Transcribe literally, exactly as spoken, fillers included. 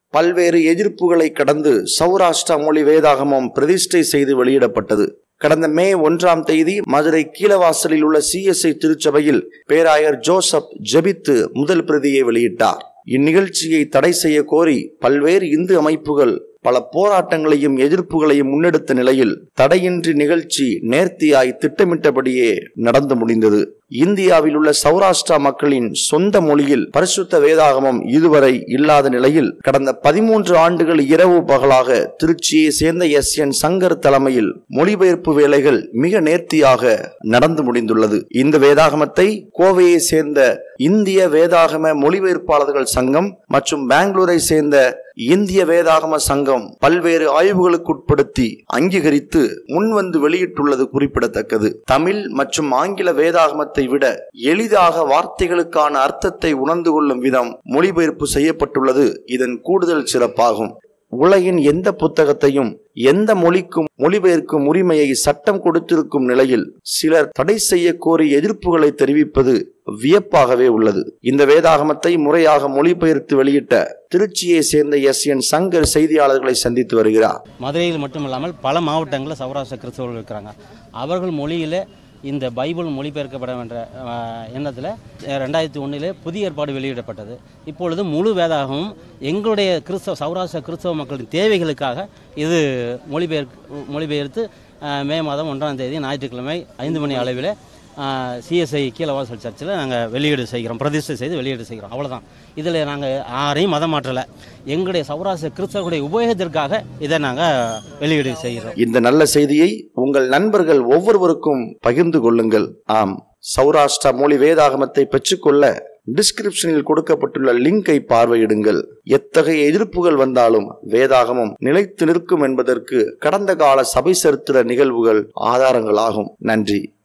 பல்வேறு எதிர்ப்புகளை கடந்து சௌராஷ்டிரா மொழி வேதாகமம் பிரதிஷ்டை செய்து வெளியிடப்பட்டது. கடந்த மே ஒன்றாம் தேதி மதுரை கீழவாசலில் உள்ள சி எஸ் ஐ திருச்சபையில் பேராயர் ஜோசப் ஜெபித்து முதல் பிரதியை வெளியிட்டார். இந்நிகழ்ச்சியை தடை செய்ய கோரி பல்வேறு இந்து அமைப்புகள் பல போராட்டங்களையும் எதிர்ப்புகளையும் முன்னெடுத்த நிலையில் தடையின்றி நிகழ்ச்சி நேர்த்தியாய் திட்டமிட்டபடியே நடந்து முடிந்தது. இந்தியாவில் உள்ள சௌராஷ்டிரா மக்களின் சொந்த மொழியில் பரிசுத்த வேதாகமம் இதுவரை இல்லாத நிலையில் கடந்த பதிமூன்று ஆண்டுகள் இரவு பகலாக திருச்சியை சேர்ந்த எஸ் என் சங்கர் தலைமையில் மொழிபெயர்ப்பு வேலைகள் மிக நேர்த்தியாக நடந்து முடிந்துள்ளது. இந்த வேதாகமத்தை கோவையை சேர்ந்த இந்திய வேதாகம மொழிபெயர்ப்பாளர்கள் சங்கம் மற்றும் பெங்களூரை சேர்ந்த இந்திய வேதாகம சங்கம் பல்வேறு ஆய்வுகளுக்குட்படுத்தி அங்கீகரித்து முன்வந்து வெளியிட்டுள்ளது குறிப்பிடத்தக்கது. தமிழ் மற்றும் ஆங்கில வேதாகமத்தை விட எளிதாக வார்த்தைகளுக்கான அர்த்தத்தை உணர்ந்து கொள்ளும் விதம் மொழிபெயர்ப்பு செய்யப்பட்டுள்ளது இதன் கூடுதல் சிறப்பாகும். உலகின் எந்த புத்தகத்தையும் எந்த மொழிக்கும் மொழிபெயர்க்கும் உரிமையை சட்டம் கொடுத்திருக்கும் நிலையில் சிலர் தடை செய்ய கோரி எதிர்ப்புகளை தெரிவிப்பது வியப்பாகவே உள்ளது. இந்த வேதாகமத்தை முறையாக மொழிபெயர்த்து வெளியிட்ட திருச்சியை சேர்ந்த எஸ் என் சங்கர் செய்தியாளர்களை சந்தித்து வருகிறார். மதுரையில் மட்டுமில்லாமல் பல மாவட்டங்களில் சௌராஷ்டிர கிறிஸ்தவர்கள் இருக்கிறாங்க. அவர்கள் மொழியில இந்த பைபிள் மொழிபெயர்க்கப்பட என்ற எண்ணத்தில் ரெண்டாயிரத்தி ஒன்றிலே புதிய ஏற்பாடு வெளியிடப்பட்டது. இப்பொழுது முழு வேதாகமும் எங்களுடைய கிறிஸ்தவ சௌராஷ்டிர கிறிஸ்தவ மக்களின் தேவைகளுக்காக இது மொழிபெயர் மொழிபெயர்த்து மே மாதம் ஒன்றாம் தேதி ஞாயிற்றுக்கிழமை ஐந்து மணி அளவில் சிஎஸ்ஐ கீழவாசல் சர்ச்சில் நாங்கள் வெளியீடு செய்கிறோம், பிரதிஷ்டை செய்து வெளியீடு செய்கிறோம். அவ்வளோதான். இதில் நாங்கள் யாரையும் மதம் மாற்றலை. எங்களுடைய சௌராஷ்டிர கிறிஸ்தவர்களுடைய உபயோகத்திற்காக இதை நாங்கள் வெளியீடு செய்கிறோம். இந்த நல்ல செய்தியை உங்கள் நண்பர்கள் ஒவ்வொருவருக்கும் பகிர்ந்து கொள்ளுங்கள். ஆம், சௌராஷ்டிரா மொழி வேதாகமத்தை பெற்றுக்கொள்ள டிஸ்கிரிப்ஷனில் கொடுக்கப்பட்டுள்ள லிங்கை பார்வையிடுங்கள். எத்தகைய எதிர்ப்புகள் வந்தாலும் வேதாகமம் நிலைத்து நிற்கும் என்பதற்கு கடந்த கால சபை சரித்திர நிகழ்வுகள் ஆதாரங்களாகும். நன்றி.